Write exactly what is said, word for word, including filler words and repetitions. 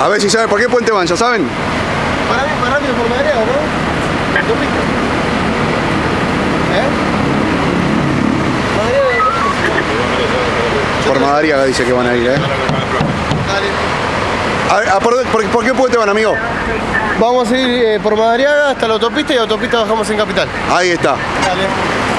A ver si saben por qué puente van, ¿ya saben? Para mí, más rápido por Madariaga, ¿no? ¿Autopista? ¿Eh? Madariaga, ¿no? Por Madariaga dice que van a ir, ¿eh? Dale. A, a, por, por, ¿Por qué puente van, amigo? Vamos a ir eh, por Madariaga hasta la autopista y la autopista bajamos en Capital. Ahí está. Dale.